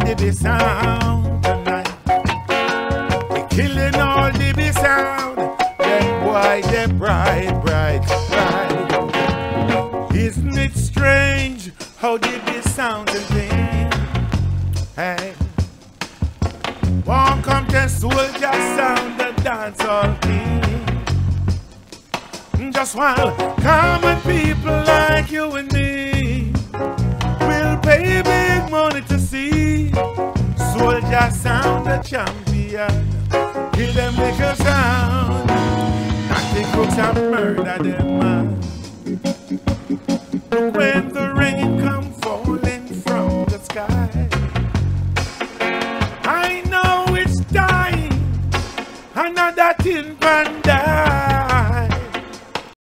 the sound tonight. We killing all the sound. Them boy, they bright, bright, bright. Isn't it strange how the sound and thing? Hey, won't come to soldier sound the dancehall king. Just while common people like you and me will pay big money to see soldier sound the champion. Kill them little sound, and the crooks and murder them man.